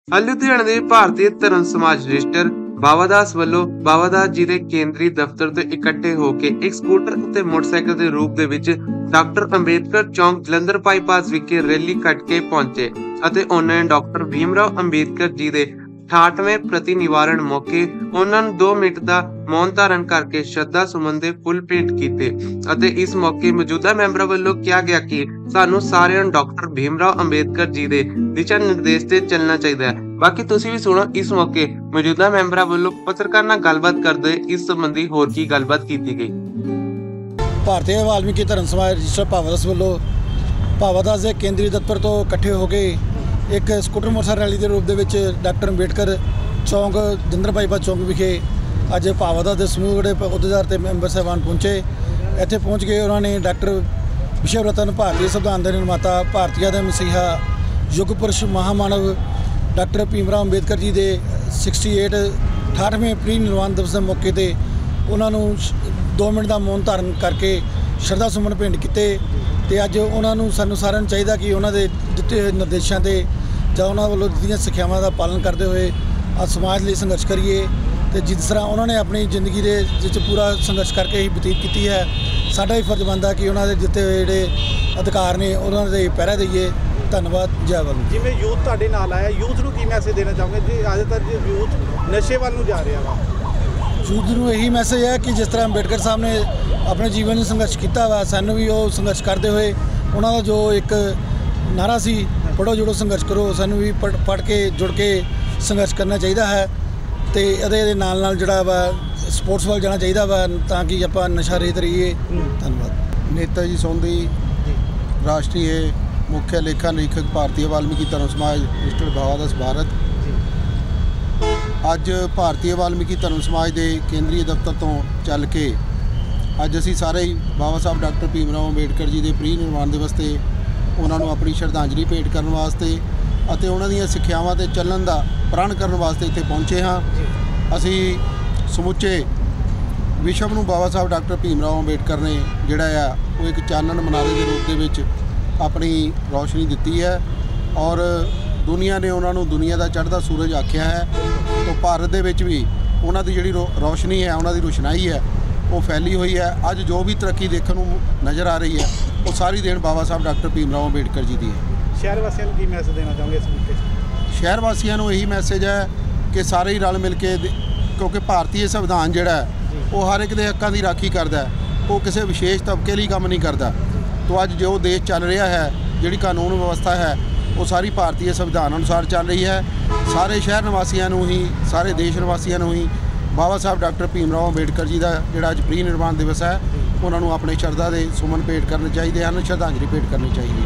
लुधियाना के भारतीय धर्म समाज रजिस्टर बावादास ਵੱਲੋਂ ਬਾਵਾਦਾਸ ਜੀ ਦੇ ਕੇਂਦਰੀ ਦਫ਼ਤਰ ਤੋਂ ਇਕੱਠੇ ਹੋ ਕੇ ਇੱਕ ਸਕੂਟਰ ਅਤੇ ਮੋਟਰਸਾਈਕਲ ਦੇ ਰੂਪ ਦੇ ਵਿੱਚ ਡਾਕਟਰ ਅੰਬੇਦਕਰ ਚੌਂਕ ਜਲੰਧਰ ਬਾਈਪਾਸ ਵਿਖੇ ਰੈਲੀ ਕੱਢ ਕੇ ਪਹੁੰਚੇ ਅਤੇ ਉਹਨਾਂ ਨੇ ਡਾਕਟਰ ਭੀਮਰਾਓ ਅੰਬੇਦਕਰ ਜੀ ਦੇ 68वें ਪ੍ਰਤੀ ਨਿਵਾਰਣ ਮੌਕੇ ਉਹਨਾਂ ਨੂੰ 2 ਮਿੰਟ ਦਾ ਮੌਨ ਧਾਰਨ ਕਰਕੇ ਸ਼ਰਧਾ ਸੁਮਨ ਦੇ ਫੁੱਲ ਭੇਂਟ ਕੀਤੇ ਅਤੇ ਇਸ ਮੌਕੇ ਮੌਜੂਦਾ ਮੈਂਬਰਾਂ ਵੱਲੋਂ ਕਿਹਾ ਗਿਆ ਕਿ ਸਾਨੂੰ ਸਾਰਿਆਂ ਨੂੰ ਡਾਕਟਰ ਭੀਮਰਾਓ ਅੰਬੇਦਕਰ ਜੀ ਦੇ ਦਿਸ਼ਾ ਨਿਰਦੇਸ਼ ਤੇ ਚੱਲਣਾ ਚਾਹੀਦਾ ਹੈ। बाकी तुसी भी सुनो इस मौके मौजूदा मैंबरां ਵੱਲੋਂ पत्रकार नाल गलबात करदे इस संबंधी होर की गलबात की गई। भारतीय वाल्मीकि धर्म समाज रजिस्टर भावादास ਵੱਲੋਂ भावादास के केंद्रीय दफ्तर तो इकट्ठे हो गए एक स्कूटर मोटरसाइकिल रैली के रूप में डॉक्टर अंबेडकर चौंक जलंधर बाईपास चौंक विखे अज भावादास के समूह जोड़े अहुदेदार ते मैंबर साहबान पहुँचे। इत्थे पहुँच के उन्होंने डॉक्टर विश्व रतन भारतीय संविधान के निर्माता भारतीय के मसीहा युग पुरुष महामानव डॉक्टर भीमराव अंबेदकर जी के 68वें प्री निर्वाण दिवस के मौके पर उन्होंने 2 मिनट का मौन धारण करके श्रद्धा सुमन भेंट किए। तो अज उन्होंने सानू सारिਆਂ ਨੂੰ ਚਾਹੀਦਾ कि उन्होंने दिते हुए निर्देशों से ਜਾਂ ਉਹਨਾਂ ਵੱਲੋਂ ਦਿੱਤੀਆਂ ਸਿੱਖਿਆਵਾਂ ਦਾ ਪਾਲਣ ਕਰਦੇ ਹੋਏ ਅੱਜ ਸਮਾਜ ਲਈ ਸੰਘਰਸ਼ ਕਰੀਏ। ਤੇ ਜਿਸ ਤਰ੍ਹਾਂ ਉਹਨਾਂ ਨੇ ਆਪਣੀ ਜ਼ਿੰਦਗੀ ਦੇ ਵਿੱਚ ਪੂਰਾ ਸੰਘਰਸ਼ ਕਰਕੇ ਹੀ ਬਤੀਤ ਕੀਤੀ ਹੈ, ਸਾਡਾ ਵੀ ਫਰਜ਼ ਬਣਦਾ ਕਿ ਉਹਨਾਂ ਦੇ ਦਿੱਤੇ ਹੋਏ ਜਿਹੜੇ ਅਧਿਕਾਰ ਨੇ ਉਹਨਾਂ ਦੇ ਪਹਿਰਾ ਦਈਏ। ਧੰਨਵਾਦ। ਜੈ ਵਾਲਮੀਕੀ। ਜਿਵੇਂ ਯੂਥ ਤੁਹਾਡੇ ਨਾਲ ਆਇਆ, ਯੂਥ ਨੂੰ ਕੀ ਮੈਸੇਜ ਦੇਣਾ ਚਾਹੋਗੇ ਜੀ? ਅੱਜ ਤੱਕ ਯੂਥ ਨਸ਼ੇ ਵੱਲ ਨੂੰ ਜਾ ਰਿਹਾ ਵਾ। ਯੂਥ ਨੂੰ ਇਹੀ ਮੈਸੇਜ ਹੈ ਕਿ ਜਿਸ ਤਰ੍ਹਾਂ ਅੰਬੇਡਕਰ ਸਾਹਿਬ ਨੇ ਆਪਣੇ ਜੀਵਨ ਨੂੰ ਸੰਘਰਸ਼ ਕੀਤਾ ਵਾ, ਸਾਨੂੰ ਵੀ ਉਹ ਸੰਘਰਸ਼ ਕਰਦੇ ਹੋਏ ਉਹਨਾਂ ਦਾ ਜੋ ਇੱਕ ਨਾਰਾ ਸੀ ਪੜ੍ਹੋ ਜੁੜੋ ਸੰਘਰਸ਼ ਕਰੋ, ਸਾਨੂੰ ਵੀ ਪੜ੍ਹ ਕੇ ਜੁੜ ਕੇ ਸੰਘਰਸ਼ ਕਰਨਾ ਚਾਹੀਦਾ ਹੈ। ਤੇ ਇਹਦੇ ਨਾਲ ਨਾਲ ਜਿਹੜਾ ਵਾ ਸਪੋਰਟਸ ਵੱਲ ਜਾਣਾ ਚਾਹੀਦਾ ਵਾ ਤਾਂ ਕਿ ਆਪਾਂ ਨਸ਼ਾ ਰਹਿਤ ਰਹੀਏ। ਧੰਨਵਾਦ। नेता जी सोंधी राष्ट्रीय मुख्य लेखा निरीक्षक भारतीय वाल्मीकि धर्म समाज रजिस्टर भावादास भारत अज भारतीय वाल्मीकि धर्म समाज के केंद्रीय दफ्तर तो चल के अज असी सारे ही बाबा साहब डॉक्टर भीमराव अंबेडकर जी के प्री निर्माण दिवस से उन्होंने अपनी श्रद्धांजलि भेंट करने वास्ते ਅਤੇ ਉਹਨਾਂ ਦੀਆਂ ਸਿੱਖਿਆਵਾਂ ਤੇ ਚੱਲਣ ਦਾ ਪ੍ਰਣ ਕਰਨ ਵਾਸਤੇ ਇੱਥੇ ਪਹੁੰਚੇ ਹਾਂ। ਅਸੀਂ ਸਮੁੱਚੇ ਵਿਸ਼ਵ ਨੂੰ ਬਾਬਾ ਸਾਹਿਬ ਡਾਕਟਰ ਭੀਮਰਾਓ ਅੰਬੇਡਕਰ ਨੇ ਜਿਹੜਾ ਆ ਉਹ ਇੱਕ ਚਾਨਣ ਮਨਾਰੇ ਦੇ ਰੂਪ ਦੇ ਵਿੱਚ ਆਪਣੀ ਰੌਸ਼ਨੀ ਦਿੱਤੀ ਹੈ ਔਰ ਦੁਨੀਆ ਨੇ ਉਹਨਾਂ ਨੂੰ ਦੁਨੀਆ ਦਾ ਚੜ੍ਹਦਾ ਸੂਰਜ ਆਖਿਆ ਹੈ। ਤਾਂ ਭਾਰਤ ਦੇ ਵਿੱਚ ਵੀ ਉਹਨਾਂ ਦੀ ਜਿਹੜੀ ਰੌਸ਼ਨੀ ਹੈ, ਉਹਨਾਂ ਦੀ ਰੋਸ਼ਨਾਈ ਹੈ, ਉਹ ਫੈਲੀ ਹੋਈ ਹੈ। ਅੱਜ ਜੋ ਵੀ ਤਰੱਕੀ ਦੇਖਣ ਨੂੰ ਨਜ਼ਰ ਆ ਰਹੀ ਹੈ ਉਹ ਸਾਰੀ ਦੇਣ ਬਾਬਾ ਸਾਹਿਬ ਡਾਕਟਰ ਭੀਮਰਾਓ ਅੰਬੇਡਕਰ ਜੀ ਦੀ ਹੈ। ਸ਼ਹਿਰ ਵਾਸੀਆਂ ਨੂੰ ਕੀ ਮੈਸੇਜ ਦੇਣਾ ਚਾਹੋਗੇ ਇਸ ਮੌਕੇ 'ਤੇ? ਸ਼ਹਿਰ ਵਾਸੀਆਂ ਨੂੰ ਇਹੀ ਮੈਸੇਜ ਹੈ ਕਿ ਸਾਰੇ ਹੀ ਰਲ ਮਿਲ ਕੇ, ਕਿਉਂਕਿ ਭਾਰਤੀ ਸੰਵਿਧਾਨ ਜਿਹੜਾ ਉਹ ਹਰ ਇੱਕ ਦੇ ਹੱਕਾਂ ਦੀ ਰਾਖੀ ਕਰਦਾ, ਉਹ ਕਿਸੇ ਵਿਸ਼ੇਸ਼ ਤਬਕੇ ਲਈ ਕੰਮ ਨਹੀਂ ਕਰਦਾ। तो ਅੱਜ ਜੋ ਦੇਸ਼ ਚੱਲ ਰਿਹਾ ਹੈ, ਜਿਹੜੀ ਕਾਨੂੰਨ ਵਿਵਸਥਾ ਹੈ ਉਹ ਸਾਰੀ ਭਾਰਤੀ ਸੰਵਿਧਾਨ ਅਨੁਸਾਰ ਚੱਲ ਰਹੀ ਹੈ। ਸਾਰੇ ਸ਼ਹਿਰ ਨਿਵਾਸੀਆਂ ਨੂੰ ਹੀ, ਸਾਰੇ ਦੇਸ਼ ਨਿਵਾਸੀਆਂ ਨੂੰ ਹੀ ਬਾਬਾ ਸਾਹਿਬ ਡਾਕਟਰ ਭੀਮਰਾਓ ਅੰਬੇਡਕਰ ਜੀ ਦਾ ਜਿਹੜਾ ਅੱਜ ਪ੍ਰੀ ਨਿਰਵਾਣ ਦਿਵਸ ਹੈ ਉਹਨਾਂ ਨੂੰ ਆਪਣੇ ਸ਼ਰਧਾ ਦੇ ਸੁਮਨ ਭੇਟ ਕਰਨੇ ਚਾਹੀਦੇ ਹਨ, ਸ਼ਰਧਾਂਜਲੀ ਭੇਟ ਕਰਨੀ ਚਾਹੀਦੀ ਹੈ।